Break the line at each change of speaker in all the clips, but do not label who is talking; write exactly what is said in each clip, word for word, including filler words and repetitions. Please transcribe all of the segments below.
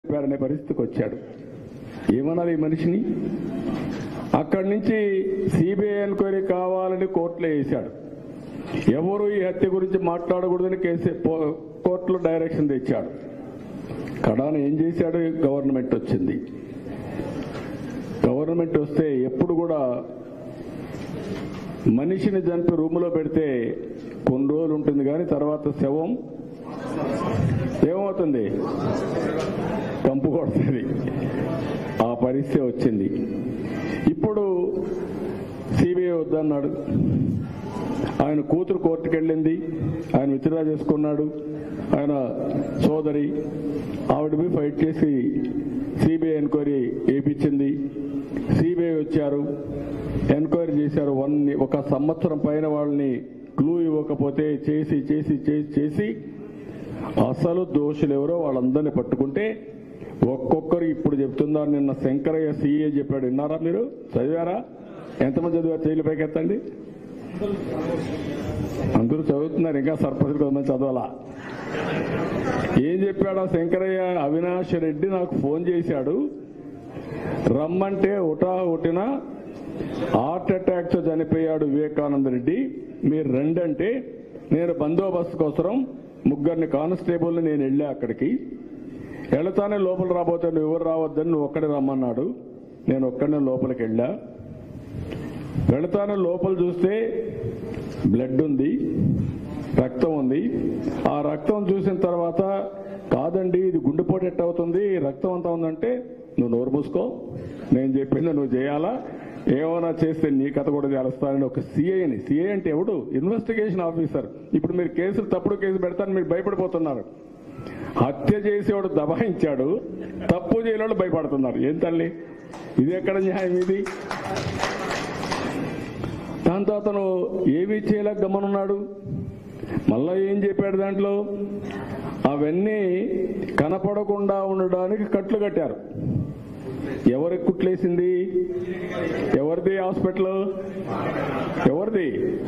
అనే పరిస్థితికి వచ్చాడు. ఏమనాలి ఈ మనిషిని? అక్కడి నుంచి సిబిఐ ఎంక్వైరీ కావాలని కోర్టులో వేశాడు. ఎవరు ఈ హత్య గురించి మాట్లాడకూడదని కేసు కోర్టులో డైరెక్షన్ తెచ్చాడు. కడాన ఏం చేశాడు? గవర్నమెంట్ వచ్చింది. గవర్నమెంట్ వస్తే ఎప్పుడు కూడా మనిషిని చంపి రూములో పెడితే కొన్ని రోజులు ఉంటుంది, కానీ తర్వాత శవం ఏమవుతుంది? కంపు కొడుతుంది. ఆ పరిస్థితి వచ్చింది. ఇప్పుడు సిబిఐ వద్దన్నాడు. ఆయన కూతురు కోర్టుకు వెళ్ళింది, ఆయన విత్డ్రా చేసుకున్నాడు. ఆయన సోదరి ఆవిడపై ఫైట్ చేసి సిబిఐ ఎంక్వైరీ వేయించింది. సిబిఐ వచ్చారు, ఎంక్వైరీ చేశారు. వన్ ఒక సంవత్సరం పైన వాళ్ళని క్లూ ఇవ్వకపోతే చేసి చేసి చేసి చేసి అసలు దోషులు ఎవరో వాళ్ళందరినీ పట్టుకుంటే ఒక్కొక్కరు ఇప్పుడు చెప్తున్నారు. నిన్న శంకరయ్య సీఏ చెప్పాడు, విన్నారా? మీరు చదివారా? ఎంతమంది చదివారు? చేయలు పైకెత్తండి. అందరూ చదువుతున్నారు, ఇంకా సర్పంచ్ కొంతమంది చదవాలా. ఏం చెప్పాడా శంకరయ్య? అవినాష్ రెడ్డి నాకు ఫోన్ చేశాడు, రమ్మంటే ఉటా ఉటిన హార్ట్ అటాక్ తో చనిపోయాడు వివేకానంద రెడ్డి, మీరు రండంటే నేను బందోబస్తు కోసం ముగ్గురిని కానిస్టేబుల్ నేను వెళ్ళా. అక్కడికి వెళతానే లోపల రాబోతే నువ్వు ఎవరు రావద్దని నువ్వు ఒక్కడే రమ్మన్నాడు. నేను ఒక్కడనే లోపలికి వెళ్ళా. వెళతానే లోపల చూస్తే బ్లడ్ ఉంది, రక్తం ఉంది. ఆ రక్తం చూసిన తర్వాత కాదండి ఇది గుండెపోటు ఎట్ట అవుతుంది, రక్తం అంతా ఉందంటే నువ్వు నోరు మూసుకో, నేను చెప్పింది నువ్వు చేయాలా, ఏమైనా చేస్తే నీ కథ కూడా తెలుస్తానని ఒక సిఐని. సిఐ అంటే ఎవడు? Investigation officer. ఇప్పుడు మీరు కేసులు తప్పుడు కేసు పెడతాను మీరు భయపడిపోతున్నారు. హత్య చేసేవాడు దబాయించాడు, తప్పు చేయలేవాడు భయపడుతున్నారు. ఏం తల్లి ఇది? ఎక్కడ న్యాయం ఇది? దాంతో అతను ఏమీ చేయలేక గమనున్నాడు. మళ్ళా ఏం చెప్పాడు దాంట్లో? అవన్నీ కనపడకుండా ఉండడానికి కట్లు కట్టారు. ఎవరికి కుట్లేసింది? ఎవరిది హాస్పిటల్? ఎవరిది?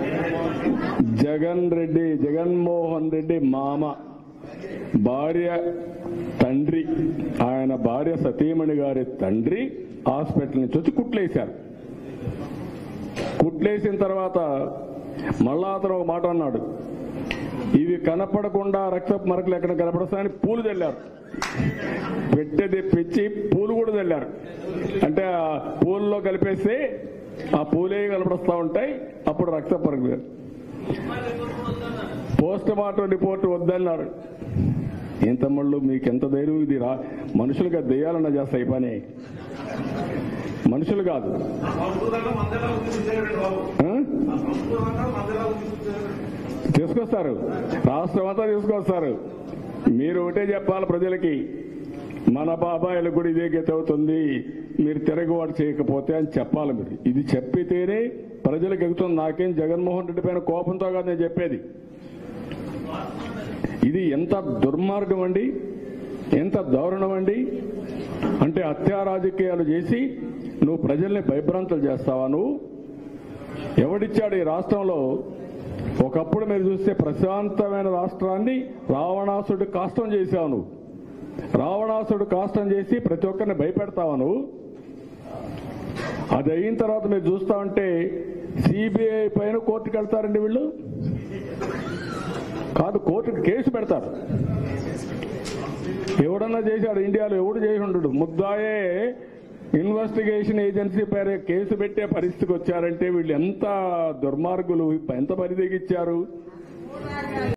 జగన్ రెడ్డి, జగన్మోహన్ రెడ్డి మామ భార్య తండ్రి, ఆయన భార్య సతీమణి గారి తండ్రి హాస్పిటల్ నుంచి వచ్చి కుట్లేశారు. కుట్లేసిన తర్వాత మళ్ళా అతను ఒక మాట అన్నాడు, ఇవి కనపడకుండా రక్తపు మరకలు ఎక్కడ కనపడతాయని పూలు చల్లారు. పెట్టె తెప్పించి పూలు కూడా చల్లారు. అంటే ఆ పూల్లో కలిపేస్తే ఆ పూలే కనపడతా ఉంటాయి, అప్పుడు రక్తపు మరకలు. పోస్ట్ మార్టం రిపోర్ట్ వద్దన్నారు. ఏం తమ్ముళ్ళు మీకు ఎంత ధైర్యం? ఇది రా మనుషులుగా దెయ్యాలన్నా చేస్తాయి పని, మనుషులు కాదు. తీసుకొస్తారు, రాష్ట్రం అంతా తీసుకొస్తారు. మీరు ఒకటే చెప్పాలి ప్రజలకి, మన బాబాయిలకు కూడా ఇదే గతి అవుతుంది, మీరు తిరగబాటు చేయకపోతే అని చెప్పాలి మీరు. ఇది చెప్పితేనే ప్రజలకు ఎగుతుంది. నాకేం జగన్మోహన్ రెడ్డి పైన కోపంతో కాదు నేను చెప్పేది. ఇది ఎంత దుర్మార్గం అండి, ఎంత దారుణం అండి. అంటే హత్యా రాజకీయాలు చేసి నువ్వు ప్రజల్ని భయభ్రాంతులు చేస్తావా? నువ్వు ఎవడిచ్చాడు ఈ రాష్ట్రంలో? ఒకప్పుడు మీరు చూస్తే ప్రశాంతమైన రాష్ట్రాన్ని రావణాసుడు కాష్టం చేశావు నువ్వు. రావణాసుడు కాష్టం చేసి ప్రతి ఒక్కరిని భయపెడతావా నువ్వు? అది అయిన తర్వాత మీరు చూస్తా ఉంటే సిబిఐ పైన కోర్టుకు వెళ్తారండి వీళ్ళు. కాదు, కోర్టుకు కేసు పెడతారు. ఎవడన్నా చేశాడు ఇండియాలో? ఎవడు చేసి ఉండడు. ముద్దాయే ఇన్వెస్టిగేషన్ ఏజెన్సీ పైన కేసు పెట్టే పరిస్థితికి వచ్చారంటే వీళ్ళు ఎంత దుర్మార్గులు, ఎంత పరిదెగిచ్చారు.